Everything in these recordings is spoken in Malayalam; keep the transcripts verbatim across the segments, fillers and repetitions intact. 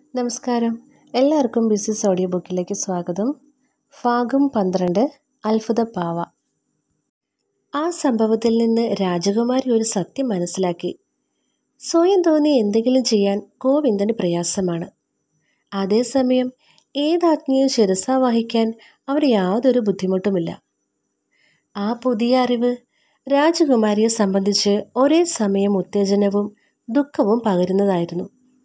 നമസ്കാരം. എല്ലാവർക്കും ബിസിസ് ഓഡിയോ ബുക്കിലേക്ക് സ്വാഗതം. ഭാഗം പന്ത്രണ്ട്, അത്ഭുതപ്പാവ. ആ സംഭവത്തിൽ നിന്ന് രാജകുമാരി ഒരു സത്യം മനസ്സിലാക്കി. സ്വയം തോന്നി എന്തെങ്കിലും ചെയ്യാൻ ഗോവിന്ദന് പ്രയാസമാണ്. അതേസമയം ഏതാജ്ഞയും ശിരസാ വഹിക്കാൻ അവർ യാതൊരു ബുദ്ധിമുട്ടുമില്ല. ആ പുതിയ അറിവ് രാജകുമാരിയെ സംബന്ധിച്ച് ഒരേ സമയം ഉത്തേജനവും ദുഃഖവും പകരുന്നതായിരുന്നു.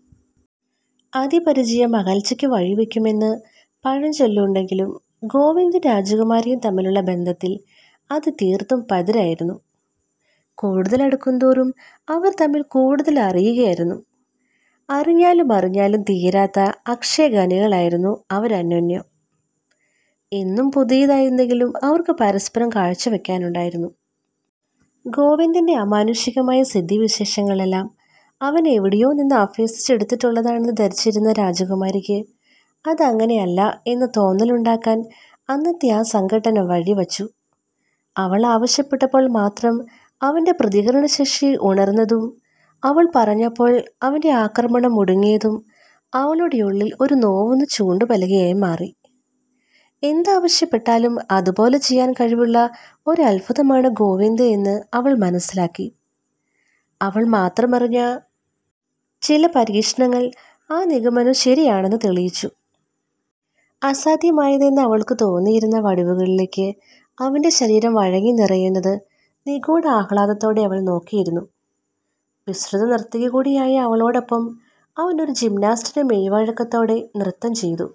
അതിപരിചയം അകൽച്ചയ്ക്ക് വഴിവെക്കുമെന്ന് പഴഞ്ചൊല്ലുണ്ടെങ്കിലും ഗോവിന്ദൻ രാജകുമാരിയും തമ്മിലുള്ള ബന്ധത്തിൽ അത് തീർത്തും പതിരായിരുന്നു. കൂടുതൽ അടുക്കുംതോറും അവർ തമ്മിൽ കൂടുതൽ അറിയുകയായിരുന്നു. അറിഞ്ഞാലും അറിഞ്ഞാലും തീരാത്ത അക്ഷയഖനികളായിരുന്നു അവരന്യോന്യം. എന്നും പുതിയതായിരുന്നെങ്കിലും അവർക്ക് പരസ്പരം കാഴ്ചവെക്കാനുണ്ടായിരുന്നു. ഗോവിന്ദൻ്റെ അമാനുഷികമായ സിദ്ധിവിശേഷങ്ങളെല്ലാം അവൻ എവിടെയോ നിന്ന് അഭ്യസിച്ചെടുത്തിട്ടുള്ളതാണെന്ന് ധരിച്ചിരുന്ന രാജകുമാരിക്ക് അതങ്ങനെയല്ല എന്ന് തോന്നലുണ്ടാക്കാൻ അന്നത്തെ ആ സംഘടന വഴിവച്ചു. അവൾ ആവശ്യപ്പെട്ടപ്പോൾ മാത്രം അവൻ്റെ പ്രതികരണശേഷി ഉണർന്നതും അവൾ പറഞ്ഞപ്പോൾ അവൻ്റെ ആക്രമണം മുടങ്ങിയതും അവളുടെ ഉള്ളിൽ ഒരു നോവുന്ന ചൂണ്ടുപലകയായി മാറി. എന്താവശ്യപ്പെട്ടാലും അതുപോലെ ചെയ്യാൻ കഴിവുള്ള ഒരത്ഭുതമാണ് ഗോവിന്ദ എന്ന് അവൾ മനസ്സിലാക്കി. അവൾ മാത്രമറിഞ്ഞ ചില പരീക്ഷണങ്ങൾ ആ നിഗമനം ശരിയാണെന്ന് തെളിയിച്ചു. അസാധ്യമായതെന്ന് അവൾക്ക് തോന്നിയിരുന്ന വടിവുകളിലേക്ക് അവൻ്റെ ശരീരം വഴങ്ങി നിറയുന്നത് നിഗൂഢ ആഹ്ലാദത്തോടെ അവൾ നോക്കിയിരുന്നു. വിസ്തൃത നർത്തകി കൂടിയായ അവളോടൊപ്പം അവനൊരു ജിംനാസ്റ്റിൻ്റെ മെയ്വഴക്കത്തോടെ നൃത്തം ചെയ്തു.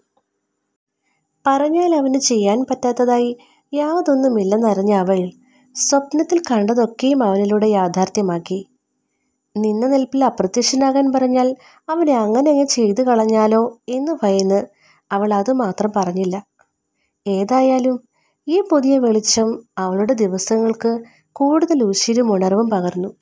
പറഞ്ഞാൽ അവന് ചെയ്യാൻ പറ്റാത്തതായി യാതൊന്നുമില്ലെന്നറിഞ്ഞ അവൾ സ്വപ്നത്തിൽ കണ്ടതൊക്കെയും അവനിലൂടെ യാഥാർത്ഥ്യമാക്കി. നിന്ന നിൽപ്പിൽ അപ്രത്യക്ഷനാകാൻ പറഞ്ഞാൽ അവനെ അങ്ങനെ അങ്ങ് ചെയ്തു കളഞ്ഞാലോ എന്ന് ഭയന്ന് അവൾ അതുമാത്രം പറഞ്ഞില്ല. ഏതായാലും ഈ പുതിയ വെളിച്ചം അവളുടെ ദിവസങ്ങൾക്ക് കൂടുതൽ ഉശിരും ഉണർവും പകർന്നു.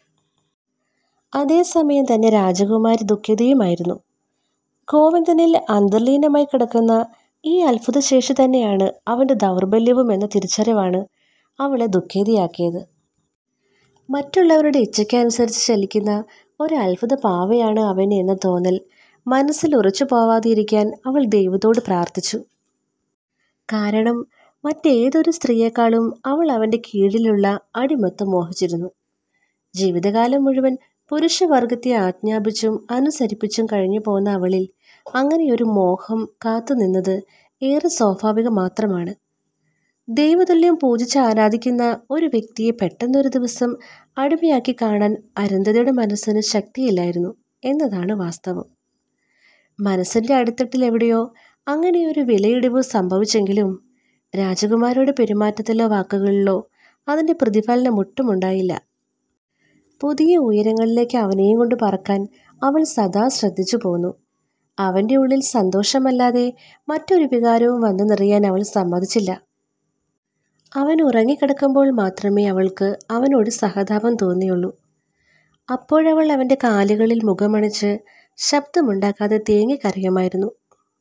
അതേസമയം തന്നെ രാജകുമാരി ദുഃഖിതയുമായിരുന്നു. ഗോവിന്ദനിൽ അന്തർലീനമായി കിടക്കുന്ന ഈ അത്ഭുതശേഷി തന്നെയാണ് അവൻ്റെ ദൗർബല്യവും എന്ന തിരിച്ചറിവാണ് അവളെ ദുഃഖിതയാക്കിയത്. മറ്റുള്ളവരുടെ ഇച്ഛയ്ക്കനുസരിച്ച് ചലിക്കുന്ന ഒരു അത്ഭുത പാവയാണ് അവൻ എന്ന തോന്നൽ മനസ്സിൽ ഉറച്ചു പോവാതിരിക്കാൻ അവൾ ദൈവത്തോട് പ്രാർത്ഥിച്ചു. കാരണം മറ്റേതൊരു സ്ത്രീയെക്കാളും അവൾ അവൻ്റെ കീഴിലുള്ള അടിമത്തം മോഹിച്ചിരുന്നു. ജീവിതകാലം മുഴുവൻ പുരുഷവർഗത്തെ ആജ്ഞാപിച്ചും അനുസരിപ്പിച്ചും കഴിഞ്ഞു പോന്ന അവളിൽ അങ്ങനെയൊരു മോഹം കാത്തുനിന്നത് ഏറെ സ്വാഭാവികം മാത്രമാണ്. ദൈവതുല്യം പൂജിച്ച് ആരാധിക്കുന്ന ഒരു വ്യക്തിയെ പെട്ടെന്നൊരു ദിവസം അടിമയാക്കി കാണാൻ അരുന്ധതിയുടെ മനസ്സിന് ശക്തിയില്ലായിരുന്നു എന്നതാണ് വാസ്തവം. മനസ്സിൻ്റെ അടിത്തട്ടിൽ എവിടെയോ അങ്ങനെയൊരു വിലയിടിവ് സംഭവിച്ചെങ്കിലും രാജകുമാരിയുടെ പെരുമാറ്റത്തിലോ വാക്കുകളിലോ അതിൻ്റെ പ്രതിഫലനം ഒട്ടുമുണ്ടായില്ല. പുതിയ ഉയരങ്ങളിലേക്ക് അവനെയും കൊണ്ട് പറക്കാൻ അവൾ സദാ ശ്രദ്ധിച്ചു പോന്നു. അവൻ്റെ ഉള്ളിൽ സന്തോഷമല്ലാതെ മറ്റൊരു വികാരവും വന്നു നിറയാൻ അവൾ സമ്മതിച്ചില്ല. അവൻ ഉറങ്ങിക്കിടക്കുമ്പോൾ മാത്രമേ അവൾക്ക് അവനോട് സഹതാപം തോന്നിയുള്ളൂ. അപ്പോഴവൾ അവൻ്റെ കാലുകളിൽ മുഖമണിച്ച് ശബ്ദമുണ്ടാക്കാതെ തേങ്ങിക്കരയുമായിരുന്നു.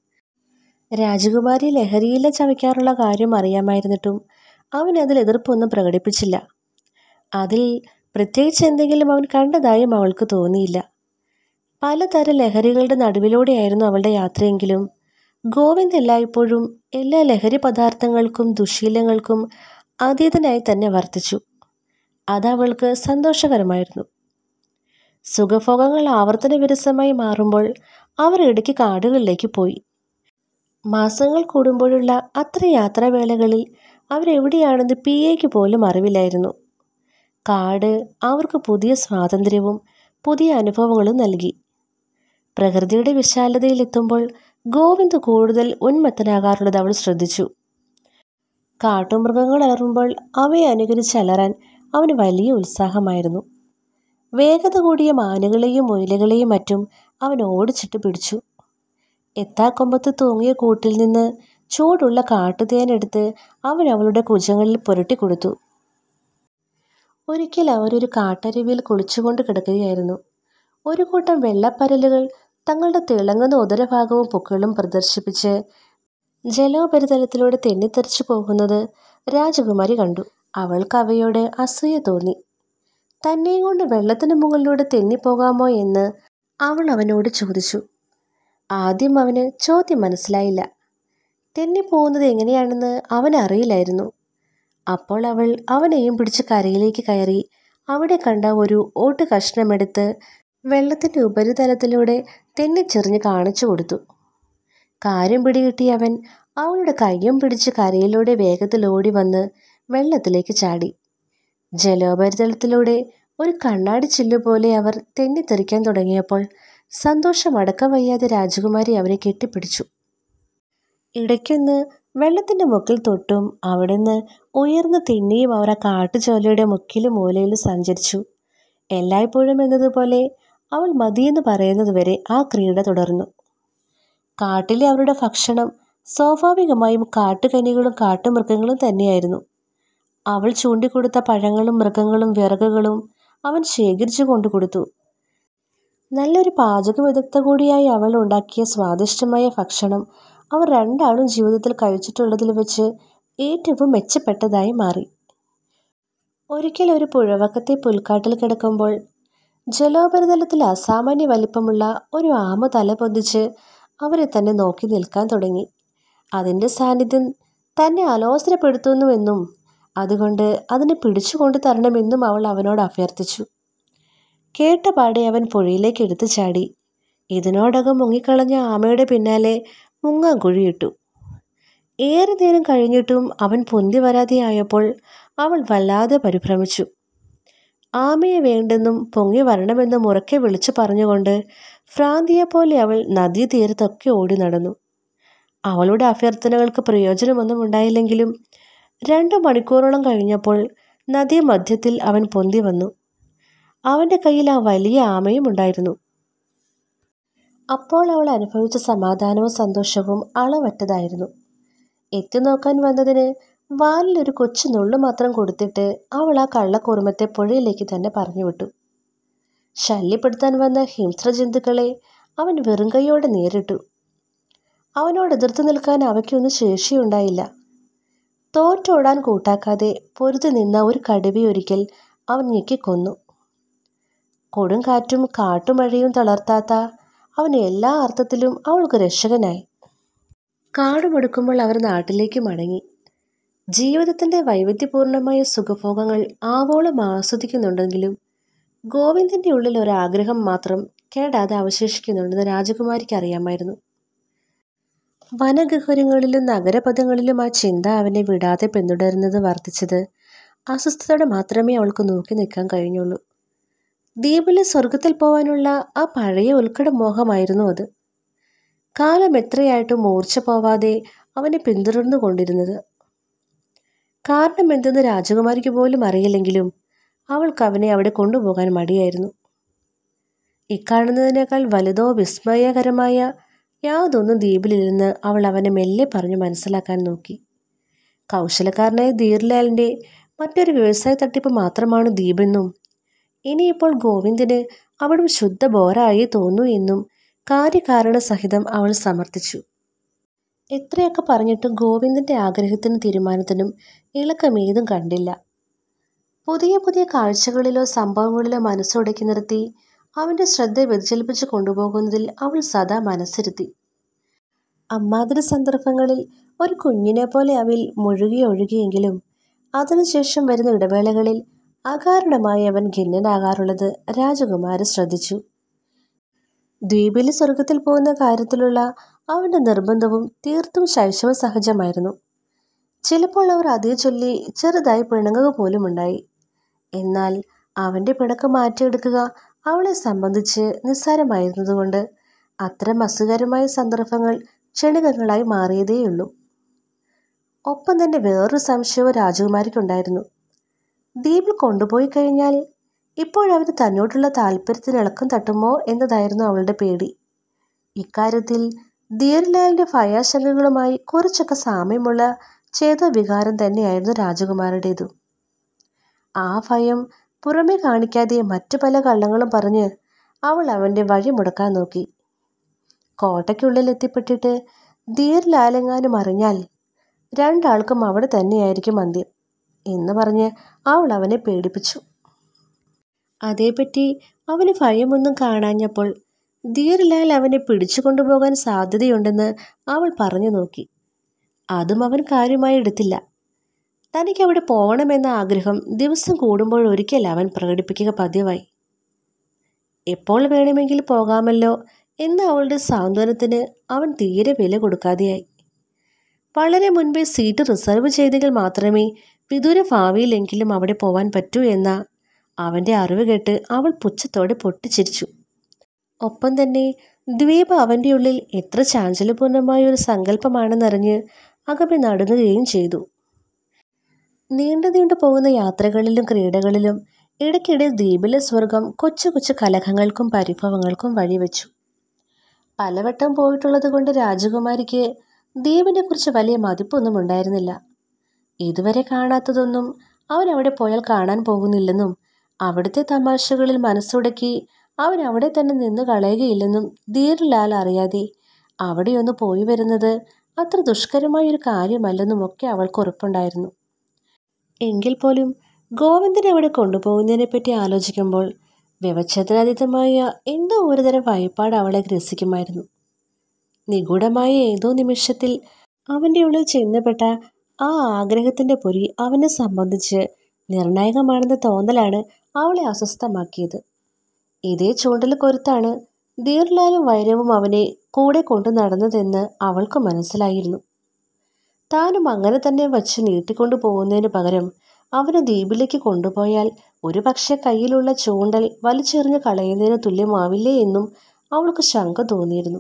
രാജകുമാരി ലഹരിയില ചവയ്ക്കാറുള്ള കാര്യം അറിയാമായിരുന്നിട്ടും അവൻ അതിൽ എതിർപ്പൊന്നും പ്രകടിപ്പിച്ചില്ല. അതിൽ പ്രത്യേകിച്ച് എന്തെങ്കിലും അവൻ കണ്ടതായും അവൾക്ക് തോന്നിയില്ല. പലതരം ലഹരികളുടെ നടുവിലൂടെയായിരുന്നു അവളുടെ യാത്രയെങ്കിലും ഗോവിന്ദ് എല്ലായ്പ്പോഴും എല്ലാ ലഹരി പദാർത്ഥങ്ങൾക്കും ദുശീലങ്ങൾക്കും അതീതനായി തന്നെ വർത്തിച്ചു. അതവൾക്ക് സന്തോഷകരമായിരുന്നു. സുഖഭോഗങ്ങൾ ആവർത്തന വിരസമായി മാറുമ്പോൾ അവർ ഇടയ്ക്ക് കാടുകളിലേക്ക് പോയി. മാസങ്ങൾ കൂടുമ്പോഴുള്ള അത്ര യാത്രാവേളകളിൽ അവരെവിടെയാണെന്ന് പി എക്ക് പോലും അറിവില്ലായിരുന്നു. കാട് അവർക്ക് പുതിയ സ്വാതന്ത്ര്യവും പുതിയ അനുഭവങ്ങളും നൽകി. പ്രകൃതിയുടെ വിശാലതയിലെത്തുമ്പോൾ ഗോവിന്ദ് കൂടുതൽ ഉന്മത്തനാകാറുള്ളത് അവൾ ശ്രദ്ധിച്ചു. കാട്ടുമൃഗങ്ങൾ അലറുമ്പോൾ അവയെ അനുകരിച്ച് അലറാൻ അവന് വലിയ ഉത്സാഹമായിരുന്നു. വേഗത കൂടിയ മാനുകളെയും മുയലുകളെയും മറ്റും അവൻ ഓടിച്ചിട്ട് പിടിച്ചു. എത്താക്കൊമ്പത്ത് തൂങ്ങിയ കൂട്ടിൽ നിന്ന് ചൂടുള്ള കാട്ടുതേനെടുത്ത് അവൻ അവളുടെ ഭുജങ്ങളിൽ പുരട്ടിക്കൊടുത്തു. ഒരിക്കൽ അവരൊരു കാട്ടരുവിയിൽ കുളിച്ചുകൊണ്ട് കിടക്കുകയായിരുന്നു. ഒരു കൂട്ടം വെള്ളപ്പരലുകൾ തങ്ങളുടെ തിളങ്ങുന്ന ഉദരഭാഗവും പൊക്കിളും പ്രദർശിപ്പിച്ച് ജലോപരിതലത്തിലൂടെ തെന്നിത്തെറിച്ചു പോകുന്നത് രാജകുമാരി കണ്ടു. അവൾക്ക് അവയോട് അസൂയ തോന്നി. തന്നെയും കൊണ്ട് വെള്ളത്തിന് മുകളിലൂടെ തെന്നിപ്പോകാമോ എന്ന് അവൾ അവനോട് ചോദിച്ചു. ആദ്യം അവന് ചോദ്യം മനസ്സിലായില്ല. തെന്നിപ്പോകുന്നത് എങ്ങനെയാണെന്ന് അവനറിയില്ലായിരുന്നു. അപ്പോൾ അവൾ അവനെയും പിടിച്ച് കരയിലേക്ക് കയറി അവിടെ കണ്ട ഒരു ഓട്ട് കഷ്ണമെടുത്ത് വെള്ളത്തിൻ്റെ ഉപരിതലത്തിലൂടെ തെന്നിച്ചെറിഞ്ഞ് കാണിച്ചു കൊടുത്തു. കാര്യം പിടികിട്ടിയ അവൻ അവളുടെ കയ്യും പിടിച്ച് കരയിലൂടെ വേഗത്തിൽ ഓടി വന്ന് വെള്ളത്തിലേക്ക് ചാടി. ജലോപരിതലത്തിലൂടെ ഒരു കണ്ണാടി ചില്ലുപോലെ അവർ തെന്നിത്തെറിക്കാൻ തുടങ്ങിയപ്പോൾ സന്തോഷം അടക്കം വയ്യാതെ രാജകുമാരി അവരെ കെട്ടിപ്പിടിച്ചു. ഇടയ്ക്കൊന്ന് വെള്ളത്തിൻ്റെ മുക്കിൽ തൊട്ടും അവിടുന്ന് ഉയർന്ന് തിന്നിയും അവർ ആ കാട്ടുചോലയുടെ മുക്കിലും മൂലയിലും സഞ്ചരിച്ചു. എല്ലായ്പ്പോഴും എന്നതുപോലെ അവൾ മതിയെന്ന് പറയുന്നതുവരെ ആ ക്രീഡ തുടർന്നു. കാട്ടിലെ അവരുടെ ഭക്ഷണം സ്വാഭാവികമായും കാട്ടുകനികളും കാട്ടുമൃഗങ്ങളും തന്നെയായിരുന്നു. അവൾ ചൂണ്ടിക്കൊടുത്ത പഴങ്ങളും മൃഗങ്ങളും വിറകുകളും അവൻ ശേഖരിച്ചു കൊണ്ടു കൊടുത്തു. നല്ലൊരു പാചക വിദഗ്ധ കൂടിയായി അവൾ ഉണ്ടാക്കിയ സ്വാദിഷ്ടമായ ഭക്ഷണം അവർ രണ്ടാളും ജീവിതത്തിൽ കഴിച്ചിട്ടുള്ളതിൽ വെച്ച് ഏറ്റവും മെച്ചപ്പെട്ടതായി മാറി. ഒരിക്കൽ ഒരു പുഴവക്കത്തെ പുൽക്കാട്ടിൽ കിടക്കുമ്പോൾ ജലോപരിതലത്തിൽ അസാമാന്യ വലിപ്പമുള്ള ഒരു ആമ തല പൊന്തിച്ച് അവരെ തന്നെ നോക്കി നിൽക്കാൻ തുടങ്ങി. അതിൻ്റെ സാന്നിധ്യം തന്നെ അലോസരപ്പെടുത്തുന്നുവെന്നും അതുകൊണ്ട് അതിനെ പിടിച്ചുകൊണ്ട് തരണമെന്നും അവൾ അവനോട് അഭ്യർത്ഥിച്ചു. കേട്ട പാടെ അവൻ പുഴയിലേക്ക് എടുത്തു ചാടി. ഇതിനോടകം മുങ്ങിക്കളഞ്ഞ ആമയുടെ പിന്നാലെ മുങ്ങാൻ കുഴിയിട്ടു. ഏറെ നേരം കഴിഞ്ഞിട്ടും അവൻ പൊന്തി വരാതെയായപ്പോൾ അവൾ വല്ലാതെ പരിഭ്രമിച്ചു. ആമയെ വേണ്ടെന്നും പൊങ്ങി വരണമെന്നും ഉറക്കെ വിളിച്ചു പറഞ്ഞുകൊണ്ട് ഭ്രാന്തിയെപ്പോലെ അവൾ നദീതീരത്തൊക്കെ ഓടി നടന്നു. അവളുടെ അഭ്യർത്ഥനകൾക്ക് പ്രയോജനമൊന്നും ഉണ്ടായില്ലെങ്കിലും രണ്ടു മണിക്കൂറോളം കഴിഞ്ഞപ്പോൾ നദീമധ്യത്തിൽ അവൻ പൊന്തി വന്നു. അവൻ്റെ കയ്യിൽ ആ വലിയ ആമയും ഉണ്ടായിരുന്നു. അപ്പോൾ അവൾ അനുഭവിച്ച സമാധാനവും സന്തോഷവും അളവറ്റതായിരുന്നു. എത്തിനോക്കാൻ വന്നതിന് വാലിലൊരു കൊച്ചു നുള്ളു മാത്രം കൊടുത്തിട്ട് അവൾ ആ കള്ളക്കുറുമത്തെ പുഴയിലേക്ക് തന്നെ പറഞ്ഞുവിട്ടു. ശല്യപ്പെടുത്താൻ വന്ന ഹിംസ്രജന്തുക്കളെ അവൻ വെറും കൈയോടെ നേരിട്ടു. അവനോട് എതിർത്ത് നിൽക്കാൻ അവയ്ക്കൊന്നും ശേഷിയുണ്ടായില്ല. തോറ്റോടാൻ കൂട്ടാക്കാതെ പൊരുതി നിന്ന ഒരു കടുവയൊരിക്കൽ അവൻ ഞെക്കിക്കൊന്നു. കൊടുങ്കാറ്റും കാട്ടുമഴയും തളർത്താത്ത അവൻ എല്ലാ അർത്ഥത്തിലും അവൾക്ക് രക്ഷകനായി. കാടുമെടുക്കുമ്പോൾ അവർ നാട്ടിലേക്ക് മടങ്ങി. ജീവിതത്തിൻ്റെ വൈവിധ്യപൂർണമായ സുഖഭോഗങ്ങൾ ആവോളം ആസ്വദിക്കുന്നുണ്ടെങ്കിലും ഗോവിന്ദൻ്റെ ഉള്ളിൽ ഒരാഗ്രഹം മാത്രം കേടാതെ അവശേഷിക്കുന്നുണ്ടെന്ന് രാജകുമാരിക്ക് അറിയാമായിരുന്നു. വനഗഹ്വരങ്ങളിലും നഗരപഥങ്ങളിലും ആ ചിന്ത അവനെ വിടാതെ പിന്തുടരുന്നത് വർദ്ധിച്ചത് അസ്വസ്ഥതയോടെ മാത്രമേ അവൾക്ക് നോക്കി നിൽക്കാൻ കഴിഞ്ഞുള്ളൂ. ദ്വീപിലെ സ്വർഗത്തിൽ പോവാനുള്ള ആ പഴയ ഉത്കട മോഹമായിരുന്നു അത്. കാലം എത്രയായിട്ടും മൂർച്ച പോവാതെ അവനെ പിന്തുടർന്നു കൊണ്ടിരുന്നത്. കാരണം എന്തെന്ന് രാജകുമാരിക്ക് പോലും അറിയില്ലെങ്കിലും അവൾക്ക് അവനെ അവിടെ കൊണ്ടുപോകാൻ മടിയായിരുന്നു. ഇക്കാണുന്നതിനേക്കാൾ വലുതോ വിസ്മയകരമായ യാതൊന്നും ദ്വീപിലിരുന്ന് അവൾ അവനെ മെല്ലെ പറഞ്ഞു മനസ്സിലാക്കാൻ നോക്കി. കൗശലക്കാരനായ ധീർലാലിൻ്റെ മറ്റൊരു വ്യവസായ തട്ടിപ്പ് മാത്രമാണ് ദ്വീപെന്നും ഇനിയിപ്പോൾ ഗോവിന്ദന് അവിടം ശുദ്ധ ബോറായി തോന്നൂ എന്നും കാര്യകാരണ സഹിതം അവൾ സമർത്ഥിച്ചു. എത്രയൊക്കെ പറഞ്ഞിട്ടും ഗോവിന്ദൻ്റെ ആഗ്രഹത്തിനും തീരുമാനത്തിനും ഇളക്കമേതും കണ്ടില്ല. പുതിയ പുതിയ കാഴ്ചകളിലോ സംഭവങ്ങളിലോ മനസ്സൊടക്കി നിർത്തി അവൻ്റെ ശ്രദ്ധ വ്യതിചലിപ്പിച്ച് കൊണ്ടുപോകുന്നതിൽ അവൾ സദാ മനസ്സിരുത്തി. അമ്മാതിരി സന്ദർഭങ്ങളിൽ ഒരു കുഞ്ഞിനെ പോലെ അവൾ മുഴുകി ഒഴുകിയെങ്കിലും അതിനുശേഷം വരുന്ന ഇടവേളകളിൽ അകാരണമായി അവൻ ഖിന്നനാകാറുള്ളത് രാജകുമാരി ശ്രദ്ധിച്ചു. ദ്വീപിലെ സ്വർഗത്തിൽ പോകുന്ന കാര്യത്തിലുള്ള അവൻ്റെ നിർബന്ധവും തീർത്തും ശൈശവ സഹജമായിരുന്നു. ചിലപ്പോൾ അവർ അതേ ചൊല്ലി ചെറുതായി പിണങ്ങുക പോലും ഉണ്ടായി. എന്നാൽ അവൻ്റെ പിണക്കം മാറ്റിയെടുക്കുക അവളെ സംബന്ധിച്ച് നിസ്സാരമായിരുന്നതുകൊണ്ട് അത്തരം അസുഖകരമായ സന്ദർഭങ്ങൾ ക്ഷണികങ്ങളായി മാറിയതേയുള്ളൂ. ഒപ്പം തന്നെ വേറൊരു സംശയവും രാജകുമാരിക്കുണ്ടായിരുന്നു. ദ്വീപിൽ കൊണ്ടുപോയി കഴിഞ്ഞാൽ ഇപ്പോഴവന് തന്നോട്ടുള്ള താല്പര്യത്തിന് ഇളക്കം തട്ടുമോ എന്നതായിരുന്നു അവളുടെ പേടി. ഇക്കാര്യത്തിൽ ധീർലാലിൻ്റെ ഭയാശങ്കകളുമായി കുറച്ചൊക്കെ സാമ്യമുള്ള ചേതോവികാരം തന്നെയായിരുന്നു രാജകുമാരുടേതു. ആ ഭയം പുറമെ കാണിക്കാതെ മറ്റു പല കള്ളങ്ങളും പറഞ്ഞ് അവൾ അവൻ്റെ വഴി മുടക്കാൻ നോക്കി. കോട്ടയ്ക്കുള്ളിൽ എത്തിപ്പെട്ടിട്ട് ധീർലാലെങ്ങാനും അറിഞ്ഞാൽ രണ്ടാൾക്കും അവിടെ തന്നെയായിരിക്കും അന്ത്യം എന്ന് പറഞ്ഞ് അവൾ അവനെ പേടിപ്പിച്ചു. അതേപ്പറ്റി അവന് ഭയമൊന്നും കാണാഞ്ഞപ്പോൾ ധീർലാൽ അവനെ പിടിച്ചു കൊണ്ടുപോകാൻ സാധ്യതയുണ്ടെന്ന് അവൾ പറഞ്ഞു നോക്കി. അതും അവൻ കാര്യമായി എടുത്തില്ല. തനിക്ക് അവിടെ പോകണമെന്ന ആഗ്രഹം ദിവസം കൂടുമ്പോൾ ഒരിക്കൽ അവൻ പ്രകടിപ്പിക്കുക പതിവായി. എപ്പോൾ വേണമെങ്കിൽ പോകാമല്ലോ എന്ന അവളുടെ സാന്ത്വനത്തിന് അവൻ തീരെ വില കൊടുക്കാതെയായി. വളരെ മുൻപേ സീറ്റ് റിസർവ് ചെയ്തെങ്കിൽ മാത്രമേ വിദൂര ഭാവിയിലെങ്കിലും അവിടെ പോവാൻ പറ്റൂ എന്ന അവൻ്റെ അറിവ് കേട്ട് അവൾ പുച്ഛത്തോടെ പൊട്ടിച്ചിരിച്ചു. ഒപ്പം തന്നെ ദ്വീപ് അവൻ്റെ ഉള്ളിൽ എത്ര ചാഞ്ചല്യപൂർണമായ ഒരു സങ്കല്പമാണെന്നറിഞ്ഞ് അകമെ നടുങ്ങുകയും ചെയ്തു. നീണ്ടു നീണ്ടു പോകുന്ന യാത്രകളിലും ക്രീഡകളിലും ഇടയ്ക്കിടെ ദ്വീപിലെ സ്വർഗം കൊച്ചു കൊച്ചു കലഹങ്ങൾക്കും പരിഭവങ്ങൾക്കും വഴിവെച്ചു. പലവട്ടം പോയിട്ടുള്ളത് കൊണ്ട് രാജകുമാരിക്ക് ദ്വീപിനെ കുറിച്ച് വലിയ മതിപ്പൊന്നും ഉണ്ടായിരുന്നില്ല. ഇതുവരെ കാണാത്തതൊന്നും അവൻ അവിടെ പോയാൽ കാണാൻ പോകുന്നില്ലെന്നും അവിടുത്തെ തമാശകളിൽ മനസ്സുടക്കി അവൻ അവിടെ തന്നെ നിന്ന് കളയുകയില്ലെന്നും ധീർലാൽ അറിയാതെ അവിടെയൊന്ന് പോയി വരുന്നത് അത്ര ദുഷ്കരമായൊരു കാര്യമല്ലെന്നും ഒക്കെ അവൾക്ക് ഉറപ്പുണ്ടായിരുന്നു. എങ്കിൽ പോലും ഗോവിന്ദനെ അവിടെ കൊണ്ടുപോകുന്നതിനെപ്പറ്റി ആലോചിക്കുമ്പോൾ വ്യവച്ഛേദനാതീതമായ എന്തോ ഒരുതരം ഭയപ്പാട് അവളെ ഗ്രസിക്കുമായിരുന്നു. നിഗൂഢമായ ഏതോ നിമിഷത്തിൽ അവൻ്റെ ഉള്ളിൽ ചെന്നപ്പെട്ട ആ ആഗ്രഹത്തിൻ്റെ പൊരി അവനെ സംബന്ധിച്ച് നിർണായകമാണെന്ന തോന്നലാണ് അവളെ അസ്വസ്ഥമാക്കിയത്. ഇതേ ചൂണ്ടൽ കൊരുത്താണ് ധീർലാലും വൈരവും അവനെ കൂടെ കൊണ്ടു നടന്നതെന്ന് അവൾക്ക് മനസ്സിലായിരുന്നു. താനും അങ്ങനെ തന്നെ വച്ച് നീട്ടിക്കൊണ്ടു പോകുന്നതിന് പകരം അവനെ ദ്വീപിലേക്ക് കൊണ്ടുപോയാൽ ഒരു പക്ഷേ കയ്യിലുള്ള ചൂണ്ടൽ വലിച്ചെറിഞ്ഞ് കളയുന്നതിന് തുല്യമാവില്ലേ എന്നും അവൾക്ക് ശങ്ക തോന്നിയിരുന്നു.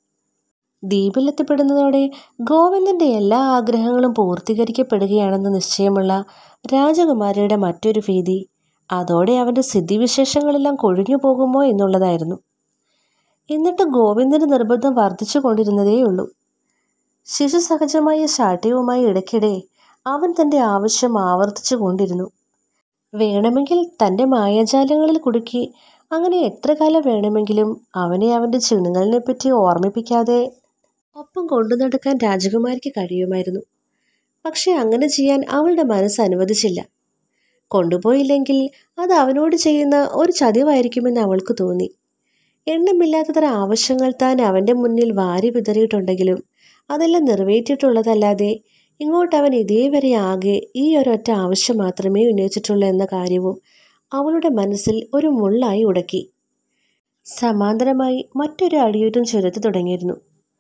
ദ്വീപിലെത്തിപ്പെടുന്നതോടെ ഗോവിന്ദൻ്റെ എല്ലാ ആഗ്രഹങ്ങളും പൂർത്തീകരിക്കപ്പെടുകയാണെന്ന് നിശ്ചയമുള്ള രാജകുമാരിയുടെ മറ്റൊരു ഭീതി അതോടെ അവൻ്റെ സിദ്ധിവിശേഷങ്ങളെല്ലാം കൊഴിഞ്ഞു പോകുമോ എന്നുള്ളതായിരുന്നു. എന്നിട്ട് ഗോവിന്ദൻ്റെ നിർബന്ധം വർദ്ധിച്ചു കൊണ്ടിരുന്നതേയുള്ളൂ. ശിശു സഹജമായ ശാഠ്യവുമായി ഇടയ്ക്കിടെ അവൻ തൻ്റെ ആവശ്യം ആവർത്തിച്ചു കൊണ്ടിരുന്നു. വേണമെങ്കിൽ തൻ്റെ മായാജാലങ്ങളിൽ കുടുക്കി അങ്ങനെ എത്ര കാലം വേണമെങ്കിലും അവനെ അവൻ്റെ ചിണുങ്ങളിനെപ്പറ്റി ഓർമ്മിപ്പിക്കാതെ ഒപ്പം കൊണ്ടു നടക്കാൻ രാജകുമാരിക്ക് കഴിയുമായിരുന്നു. പക്ഷെ അങ്ങനെ ചെയ്യാൻ അവളുടെ മനസ്സ് അനുവദിച്ചില്ല. കൊണ്ടുപോയില്ലെങ്കിൽ അത് അവനോട് ചെയ്യുന്ന ഒരു ചതിവായിരിക്കുമെന്ന് അവൾക്ക് തോന്നി. എണ്ണമില്ലാത്തത്ര ആവശ്യങ്ങൾ താൻ അവൻ്റെ മുന്നിൽ വാരി വിതറിയിട്ടുണ്ടെങ്കിലും അതെല്ലാം നിറവേറ്റിയിട്ടുള്ളതല്ലാതെ ഇങ്ങോട്ടവൻ ഇതേവരെ ആകെ ഈ ഒരൊറ്റ ആവശ്യം മാത്രമേ ഉന്നയിച്ചിട്ടുള്ളൂ എന്ന കാര്യവും അവളുടെ മനസ്സിൽ ഒരു മുള്ളായി ഉടക്കി. സമാന്തരമായി മറ്റൊരു അടിയൊറ്റും ചുരത്തു തുടങ്ങിയിരുന്നു.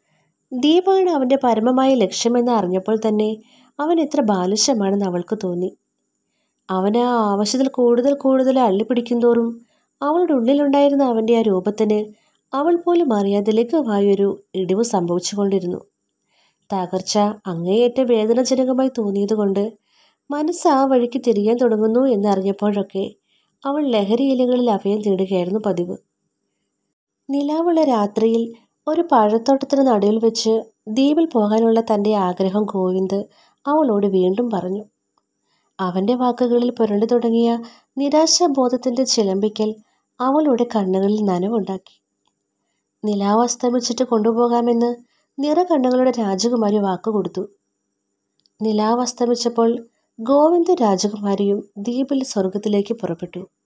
ദീപാണ് അവൻ്റെ പരമമായ ലക്ഷ്യമെന്ന് അറിഞ്ഞപ്പോൾ തന്നെ അവൻ എത്ര ബാലിശമാണെന്ന് അവൾക്ക് തോന്നി. അവന് ആ ആവശ്യത്തിൽ കൂടുതൽ കൂടുതൽ അള്ളിപ്പിടിക്കും തോറും അവളുടെ ഉള്ളിലുണ്ടായിരുന്ന അവൻ്റെ ആ രൂപത്തിന് അവൾ പോലും അറിയാതെ ലഘുവായൊരു ഇടിവ് സംഭവിച്ചുകൊണ്ടിരുന്നു. തകർച്ച അങ്ങേയറ്റ വേദനാജനകമായി തോന്നിയതുകൊണ്ട് മനസ്സ് ആ വഴിക്ക് തിരിയാൻ തുടങ്ങുന്നു എന്നറിഞ്ഞപ്പോഴൊക്കെ അവൾ ലഹരി ഇലകളിൽ അഭയം തേടുകയായിരുന്നു പതിവ്. നിലാവുള്ള രാത്രിയിൽ ഒരു പഴത്തോട്ടത്തിന് നടുവിൽ വെച്ച് ദ്വീപിൽ പോകാനുള്ള തൻ്റെ ആഗ്രഹം ഗോവിന്ദ് അവളോട് വീണ്ടും പറഞ്ഞു. അവൻ്റെ വാക്കുകളിൽ പുരണ്ടു തുടങ്ങിയ നിരാശാബോധത്തിൻ്റെ ചിലമ്പിക്കൽ അവളുടെ കണ്ണുകളിൽ നനവുണ്ടാക്കി. നിലാവ് അസ്തമിച്ചിട്ട് കൊണ്ടുപോകാമെന്ന് നിറകണ്ണുകളുടെ രാജകുമാരി വാക്കുകൊടുത്തു. നിലാവ് അസ്തമിച്ചപ്പോൾ ഗോവിന്ദ് രാജകുമാരിയും ദ്വീപിൽ സ്വർഗത്തിലേക്ക് പുറപ്പെട്ടു.